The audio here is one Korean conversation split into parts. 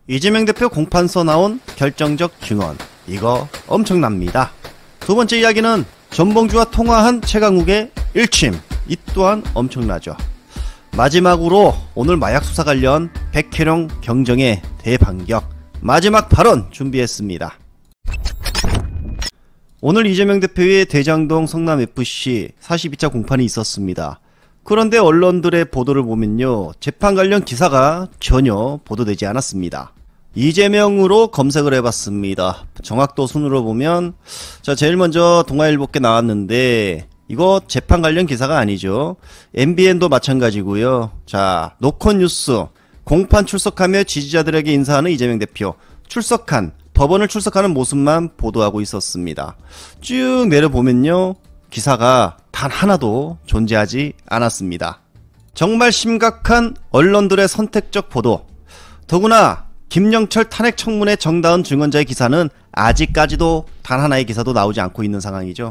이재명 대표 공판서 나온 결정적 증언, 이거 엄청납니다. 두 번째 이야기는 전봉주와 통화한 최강욱의 일침, 이 또한 엄청나죠. 마지막으로 오늘 마약 수사 관련 백혜령 경정의 대반격, 마지막 발언 준비했습니다. 오늘 이재명 대표의 대장동 성남FC 42차 공판이 있었습니다. 그런데 언론들의 보도를 보면요, 재판 관련 기사가 전혀 보도되지 않았습니다. 이재명으로 검색을 해봤습니다. 정확도 순으로 보면 자, 제일 먼저 동아일보께 나왔는데 이거 재판 관련 기사가 아니죠. MBN도 마찬가지고요. 자, 노컷뉴스 공판 출석하며 지지자들에게 인사하는 이재명 대표 법원을 출석하는 모습만 보도하고 있었습니다. 쭉 내려보면요, 기사가 단 하나도 존재하지 않았습니다. 정말 심각한 언론들의 선택적 보도, 더구나 김영철 탄핵 청문회 정다은 증언자의 기사는 아직까지도 단 하나의 기사도 나오지 않고 있는 상황이죠.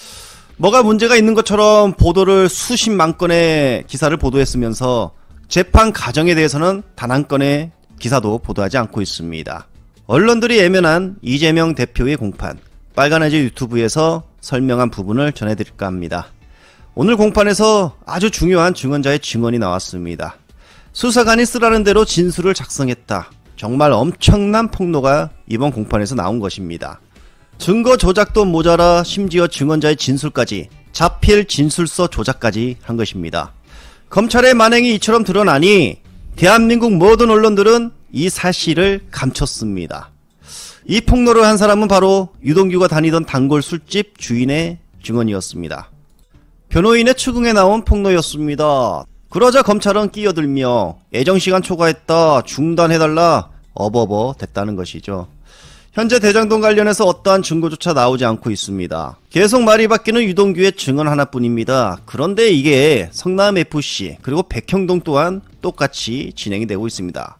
뭐가 문제가 있는 것처럼 보도를 수십만 건의 기사를 보도했으면서 재판 과정에 대해서는 단 한 건의 기사도 보도하지 않고 있습니다. 언론들이 예면한 이재명 대표의 공판, 빨간애지 유튜브에서 설명한 부분을 전해드릴까 합니다. 오늘 공판에서 아주 중요한 증언자의 증언이 나왔습니다. 수사관이 쓰라는 대로 진술을 작성했다. 정말 엄청난 폭로가 이번 공판에서 나온 것입니다. 증거 조작도 모자라 심지어 증언자의 진술까지, 자필 진술서 조작까지 한 것입니다. 검찰의 만행이 이처럼 드러나니 대한민국 모든 언론들은 이 사실을 감췄습니다. 이 폭로를 한 사람은 바로 유동규가 다니던 단골 술집 주인의 증언이었습니다. 변호인의 추궁에 나온 폭로였습니다. 그러자 검찰은 끼어들며 애정시간 초과했다, 중단해달라, 어버버 됐다는 것이죠. 현재 대장동 관련해서 어떠한 증거조차 나오지 않고 있습니다. 계속 말이 바뀌는 유동규의 증언 하나뿐입니다. 그런데 이게 성남FC 그리고 백형동 또한 똑같이 진행이 되고 있습니다.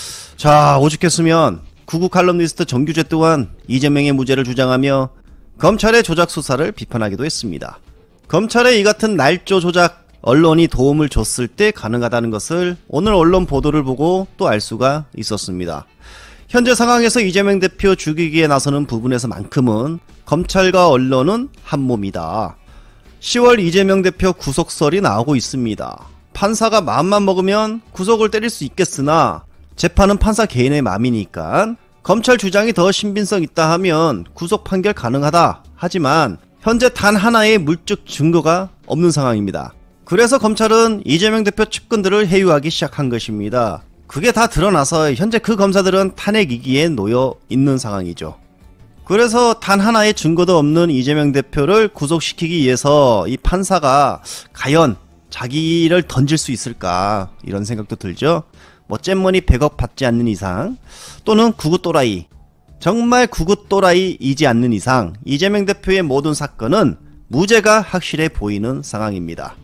자, 오죽했으면 구구 칼럼니스트 정규재 또한 이재명의 무죄를 주장하며 검찰의 조작 수사를 비판하기도 했습니다. 검찰의 이 같은 날조 조작, 언론이 도움을 줬을 때 가능하다는 것을 오늘 언론 보도를 보고 또 알 수가 있었습니다. 현재 상황에서 이재명 대표 죽이기에 나서는 부분에서만큼은 검찰과 언론은 한몸이다. 10월 이재명 대표 구속설이 나오고 있습니다. 판사가 마음만 먹으면 구속을 때릴 수 있겠으나 재판은 판사 개인의 마음이니까 검찰 주장이 더 신빙성 있다 하면 구속 판결 가능하다. 하지만 현재 단 하나의 물적 증거가 없는 상황입니다. 그래서 검찰은 이재명 대표 측근들을 해유하기 시작한 것입니다. 그게 다 드러나서 현재 그 검사들은 탄핵 위기에 놓여 있는 상황이죠. 그래서 단 하나의 증거도 없는 이재명 대표를 구속시키기 위해서 이 판사가 과연 자기를 던질 수 있을까, 이런 생각도 들죠. 뭐 잼머니 100억 받지 않는 이상, 또는 구구 또라이, 정말 구구 또라이이지 않는 이상 이재명 대표의 모든 사건은 무죄가 확실해 보이는 상황입니다.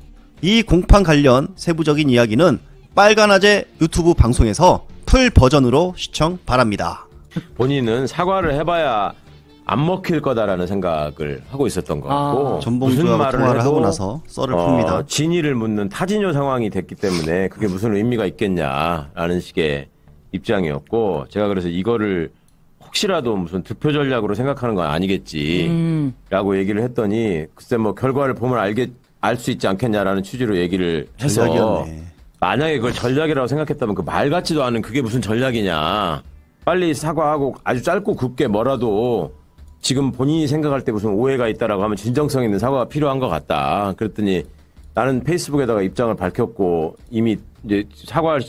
이 공판 관련 세부적인 이야기는 빨간아재 유튜브 방송에서 풀 버전으로 시청 바랍니다. 본인은 사과를 해봐야 안 먹힐 거다라는 생각을 하고 있었던 것 같고, 전봉주와 통화를 하고 나서 썰을 풉니다. 진위를 묻는 타진요 상황이 됐기 때문에 그게 무슨 의미가 있겠냐라는 식의 입장이었고, 제가 그래서 이거를 혹시라도 무슨 득표 전략으로 생각하는 건 아니겠지 라고 얘기를 했더니, 글쎄 뭐 결과를 보면 알 수 있지 않겠냐라는 취지로 얘기를 해서, 전략이었네. 만약에 그걸 전략이라고 생각했다면 그 말 같지도 않은 그게 무슨 전략이냐, 빨리 사과하고 아주 짧고 굵게 뭐라도 지금 본인이 생각할 때 무슨 오해가 있다라고 하면 진정성 있는 사과가 필요한 것 같다. 그랬더니 나는 페이스북에다가 입장을 밝혔고 이미 이제 사과를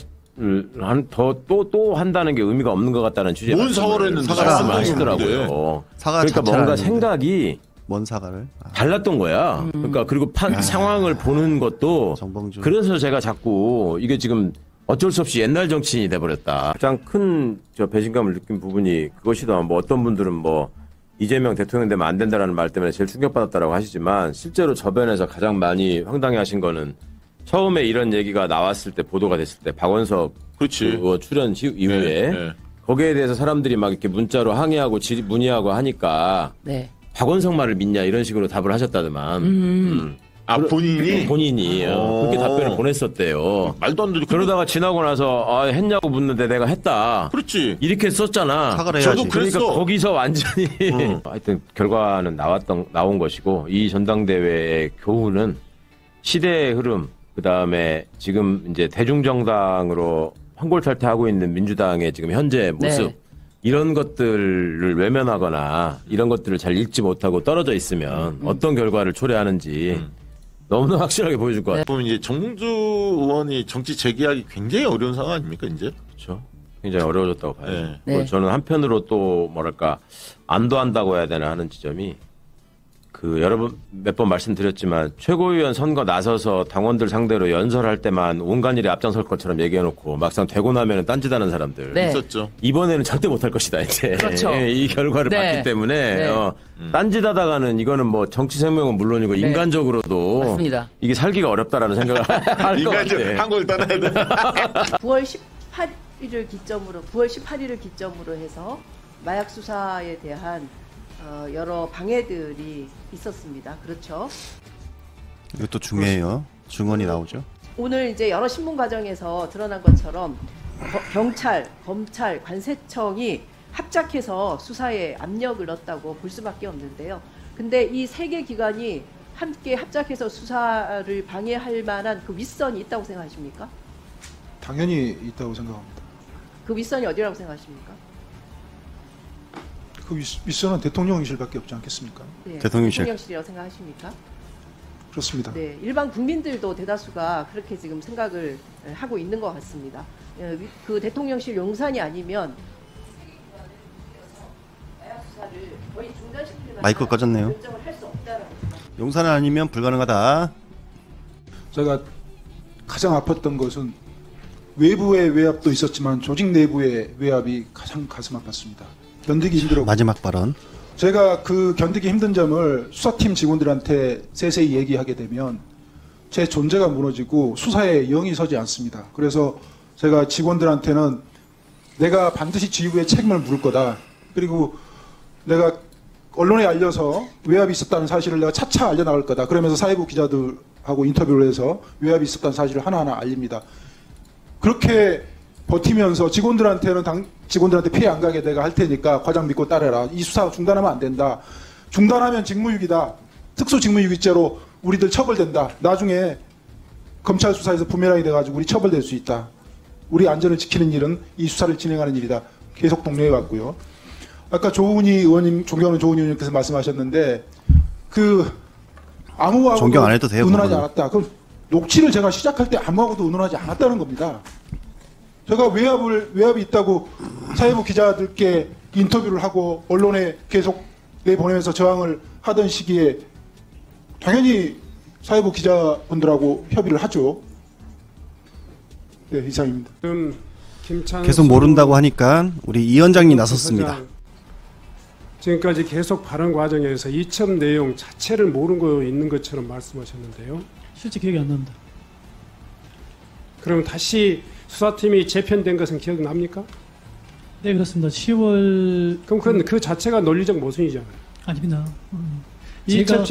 또 한다는 게 의미가 없는 것 같다는 취지의 뭔 사과를 했는데 말씀을 하시더라고요. 그러니까 뭔가 생각이 뭔 사과를? 달랐던 거야. 그러니까 그리고 상황을 보는 것도 정봉주. 그래서 제가 자꾸 이게 지금 어쩔 수 없이 옛날 정치인이 돼버렸다. 가장 큰 배신감을 느낀 부분이 그것이다. 뭐 어떤 분들은 뭐 이재명 대통령 되면 안 된다라는 말 때문에 제일 충격받았다라고 하시지만, 실제로 저변에서 가장 많이 황당해하신 거는 처음에 이런 얘기가 나왔을 때, 보도가 됐을 때 박원석 의원 출연 이후에 거기에 대해서 사람들이 막 이렇게 문자로 항의하고 문의하고 하니까 박원석 말을 믿냐 이런 식으로 답을 하셨다더만. 본인이 그렇게 답변을 보냈었대요. 말도 안 되죠. 그러다가 지나고 나서 했냐고 묻는데 내가 했다. 그렇지. 이렇게 썼잖아. 사과를 해야지. 저도 그랬어. 그러니까 거기서 완전히 하여튼 결과는 나온 것이고 이 전당대회의 교훈은 시대의 흐름, 그다음에 지금 이제 대중정당으로 환골탈퇴하고 있는 민주당의 지금 현재 모습 네. 이런 것들을 외면하거나 이런 것들을 잘 읽지 못하고 떨어져 있으면 어떤 결과를 초래하는지 너무나 확실하게 보여줄 것 같아요. 보면 이제 정몽주 의원이 정치 재개하기 굉장히 어려운 상황 아닙니까 이제? 그렇죠. 굉장히 어려워졌다고 봐요. 네. 네. 저는 한편으로 또 뭐랄까 안도한다고 해야 되나 하는 지점이 여러 번 몇 번 말씀드렸지만 최고위원 선거 나서서 당원들 상대로 연설할 때만 온갖 일에 앞장설 것처럼 얘기해놓고 막상 되고 나면은 딴짓하는 사람들 네. 있었죠. 이번에는 절대 못할 것이다 이제 그렇죠. 이 결과를 네. 봤기 때문에 네. 딴짓하다가는 이거는 뭐 정치 생명은 물론이고 네. 인간적으로도 맞습니다. 이게 살기가 어렵다라는 생각을 할 것 인간적 같아. 한국을 떠나야 돼. 9월 18일을 기점으로 해서 마약 수사에 대한 여러 방해들이 있었습니다. 그렇죠. 이것도 중요해요. 증언이 나오죠. 오늘 이제 여러 신문 과정에서 드러난 것처럼 경찰, 검찰, 관세청이 합작해서 수사에 압력을 넣었다고 볼 수밖에 없는데요. 근데 이 세 개 기관이 함께 합작해서 수사를 방해할 만한 그 윗선이 있다고 생각하십니까? 당연히 있다고 생각합니다. 그 윗선이 어디라고 생각하십니까? 그 윗선은 대통령실밖에 없지 않겠습니까? 네, 대통령실. 대통령실이라고 생각하십니까? 그렇습니다. 네, 일반 국민들도 대다수가 그렇게 지금 생각을 하고 있는 것 같습니다. 그 대통령실 용산이 아니면 마이크 꺼졌네요. 용산은 아니면 불가능하다. 제가 가장 아팠던 것은 외부의 외압도 있었지만 조직 내부의 외압이 가장 가슴 아팠습니다. 견디기 힘들었고 마지막 발언. 제가 그 견디기 힘든 점을 수사팀 직원들한테 세세히 얘기하게 되면 제 존재가 무너지고 수사에 영이 서지 않습니다. 그래서 제가 직원들한테는 내가 반드시 지휘부의 책임을 물을 거다. 그리고 내가 언론에 알려서 외압이 있었다는 사실을 내가 차차 알려나갈 거다. 그러면서 사회부 기자들하고 인터뷰를 해서 외압이 있었다는 사실을 하나하나 알립니다. 그렇게 버티면서 직원들한테 피해 안 가게 내가 할 테니까 과장 믿고 따르라. 이 수사 중단하면 안 된다. 중단하면 직무유기다. 특수직무유기죄로 우리들 처벌된다. 나중에 검찰 수사에서 부메랑이 돼가지고 우리 처벌될 수 있다. 우리 안전을 지키는 일은 이 수사를 진행하는 일이다. 계속 독려해 왔고요. 아까 조은희 의원님, 존경하는 조은희 의원님께서 말씀하셨는데 아무하고도 존경 안 해도 돼요, 의논하지 그거는. 않았다. 그럼 녹취를 제가 시작할 때 아무하고도 의논하지 않았다는 겁니다. 제가 외압이 있다고 사회부 기자들께 인터뷰를 하고 언론에 계속 내보내면서 저항을 하던 시기에 당연히 사회부 기자분들하고 협의를 하죠. 네, 이상입니다. 계속 모른다고 하니까 우리 이 위원장이 나섰습니다. 지금까지 계속 발언 과정에서 이첩 내용 자체를 모르고 있는 것처럼 말씀하셨는데요. 실제 기억이 안 납니다. 그럼 다시 수사팀이 재편된 것은 기억납니까? 네, 그렇습니다. 10월 그럼 그 자체가 논리적 모순이잖아요. 아닙니다. 이첩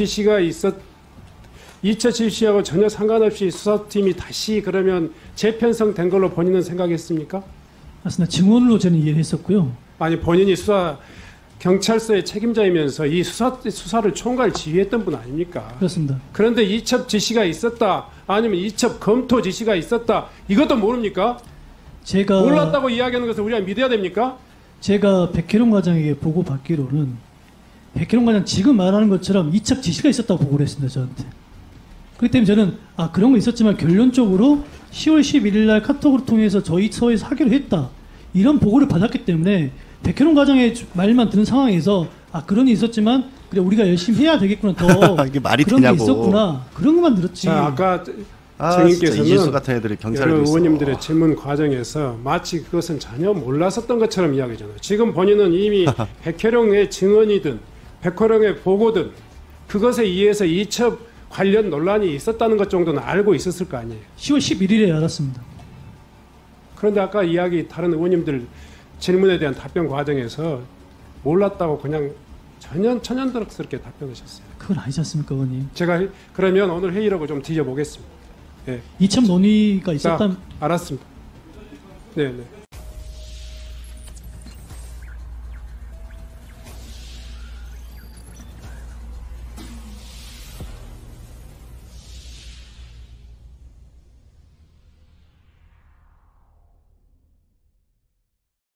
지시하고 전혀 상관없이 수사팀이 다시 그러면 재편성된 걸로 본인은 생각했습니까? 맞습니다. 증언으로 저는 이해를 했었고요. 아니 본인이 경찰서의 책임자이면서 이 수사를 총괄 지휘했던 분 아닙니까? 그렇습니다. 그런데 이첩 지시가 있었다 아니면 이첩 검토 지시가 있었다 이것도 모릅니까? 제가 몰랐다고 이야기하는 것을 우리가 믿어야 됩니까? 제가 백혜룡 과장에게 보고 받기로는 백혜룡 과장 지금 말하는 것처럼 이첩 지시가 있었다고 보고를 했습니다. 저한테. 그렇기 때문에 저는 그런 거 있었지만 결론적으로 10월 11일 날 카톡으로 통해서 저희 서에서 하기로 했다. 이런 보고를 받았기 때문에 백혜룡 과장의 말만 듣는 상황에서 그런 일이 있었지만 그래 우리가 열심히 해야 되겠구나. 더 이게 말이 그런 되냐고. 게 있었구나. 그런 것만 들었지. 자, 아까 진짜 이질수 증인께서는 같은 애들이 경찰에 여러 있어. 의원님들의 질문 과정에서 마치 그것은 전혀 몰랐었던 것처럼 이야기잖아요. 지금 본인은 이미 백혜룡의 증언이든 백혜룡의 보고든 그것에 의해서 이첩 관련 논란이 있었다는 것 정도는 알고 있었을 거 아니에요. 10월 11일에 알았습니다. 그런데 아까 이야기 다른 의원님들 질문에 대한 답변 과정에서 몰랐다고 그냥 전혀 천연덕스럽게 답변하셨어요. 그건 아니지 않습니까, 의원님? 제가 그러면 오늘 회의록을 좀 뒤져보겠습니다. 예. 이첩 논의가 있었다면 자, 알았습니다. 네, 네.